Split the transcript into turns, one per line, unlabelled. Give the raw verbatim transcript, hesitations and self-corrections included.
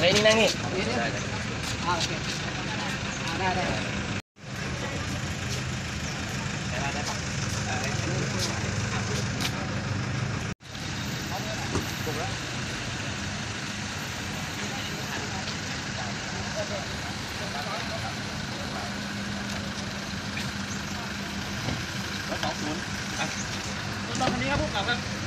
ฮ้ยนี่นั่งนี่
ได้เลย
อ่าโอเคได้ได้
ได้ปะถูกแล้วร้อยสองศูนย์อ่ะตอนนี้ครับพวกเราครับ